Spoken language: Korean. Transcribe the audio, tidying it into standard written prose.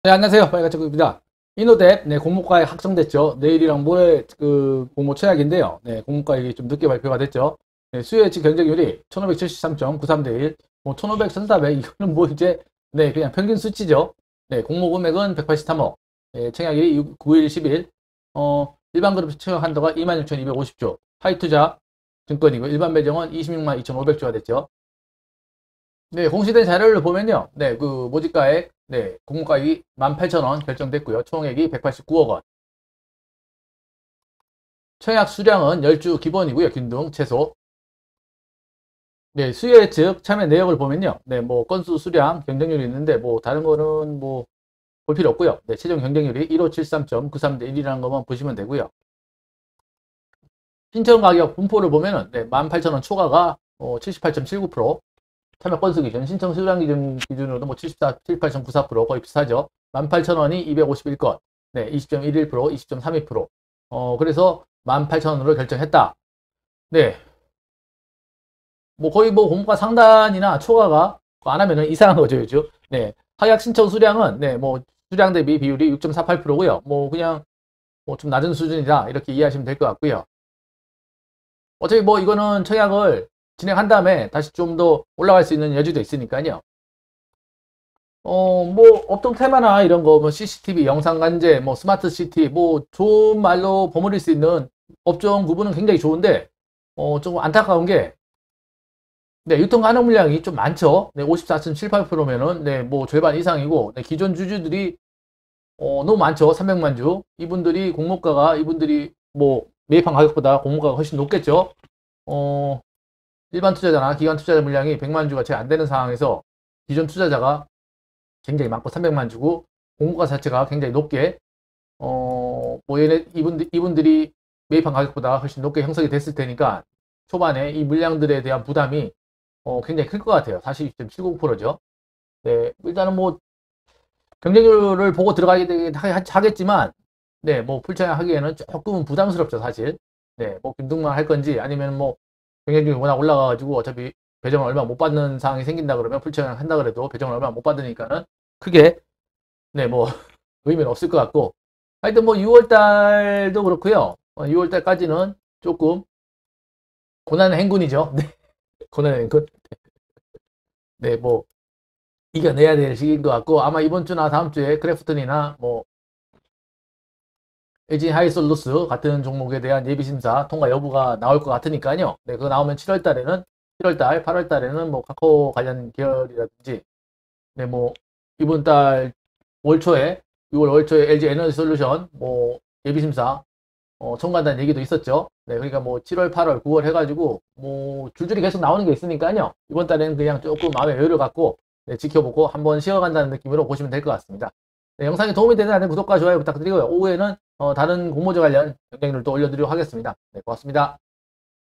네, 안녕하세요. 빨간색입니다. 이노뎁, 공모가액 확정됐죠. 내일이랑 모레 공모 최악인데요. 공모가액이 좀 늦게 발표가 됐죠. 수요 예측 경쟁률이 1573.93 대 1, 1500, 1400, 이거는 이제, 그냥 평균 수치죠. 공모 금액은 183억, 청약일이 9일, 10일, 일반 그룹 청약 한도가 26,250조, 하이투자 증권이고, 일반 배정은 26만 2,500조가 됐죠. 공시된 자료를 보면요. 모집가액, 공모가액이 18,000원 결정됐고요. 총액이 189억 원. 청약 수량은 10주 기본이고요. 균등, 최소. 수요 예측 참여 내역을 보면요. 건수 수량, 경쟁률이 있는데, 다른 거는 볼 필요 없고요. 최종 경쟁률이 1573.93 대 1이라는 것만 보시면 되고요. 신청 가격 분포를 보면은, 18,000원 초과가 78.79%, 참여 건수 기준, 신청 수량 기준으로도 74, 78.94% 거의 비슷하죠. 18,000원이 251건, 20.11%, 20.32%. 그래서 18,000원으로 결정했다. 거의 공모가 상단이나 초과가 안 하면은 이상한 거죠, 요즘. 하약 신청 수량은, 수량 대비 비율이 6.48%고요. 그냥, 좀 낮은 수준이다. 이렇게 이해하시면 될 것 같고요. 어차피 이거는 청약을 진행한 다음에 다시 좀 더 올라갈 수 있는 여지도 있으니까요. 업종 테마나 이런 거, CCTV, 영상 관제, 스마트 시티, 좋은 말로 버무릴 수 있는 업종 구분은 굉장히 좋은데, 조금 안타까운 게, 유통 가능 물량이 좀 많죠. 54.78%면은, 절반 이상이고, 기존 주주들이, 너무 많죠. 300만 주. 이분들이, 매입한 가격보다 공모가가 훨씬 높겠죠. 일반 투자자나 기관 투자자 물량이 100만 주가 채 안 되는 상황에서 기존 투자자가 굉장히 많고 300만 주고 공모가 자체가 굉장히 높게 이분들이 매입한 가격보다 훨씬 높게 형성이 됐을 테니까 초반에 이 물량들에 대한 부담이 굉장히 클 것 같아요. 42.70%죠. 일단은 경쟁률을 보고 들어가게 되긴 하겠지만 풀청약 하기에는 조금은 부담스럽죠, 사실. 균등만 할 건지 아니면 경쟁률이 워낙 올라가가지고 어차피 배정을 얼마 못 받는 상황이 생긴다 그러면 풀청약 한다 그래도 배정을 얼마 못 받으니까는 크게 의미는 없을 것 같고, 하여튼 6월달도 그렇고요. 6월달까지는 조금 고난의 행군이죠. 고난의 행군. 이겨내야 될 시기인 것 같고, 아마 이번 주나 다음 주에 크래프톤이나 LG 하이솔루스 같은 종목에 대한 예비심사 통과 여부가 나올 것 같으니까요. 그거 나오면 7월달, 8월달에는 카카오 관련 계열이라든지, 이번 달 월 초에, 6월 월 초에 LG 에너지 솔루션, 예비심사, 통과한다는 얘기도 있었죠. 그러니까 7월, 8월, 9월 해가지고, 줄줄이 계속 나오는 게 있으니까요. 이번 달에는 그냥 조금 마음의 여유를 갖고, 지켜보고 한번 쉬어간다는 느낌으로 보시면 될 것 같습니다. 영상이 도움이 되는 한은 구독과 좋아요 부탁드리고요. 오후에는 다른 공모주 관련 영상을 또 올려드리도록 하겠습니다. 고맙습니다.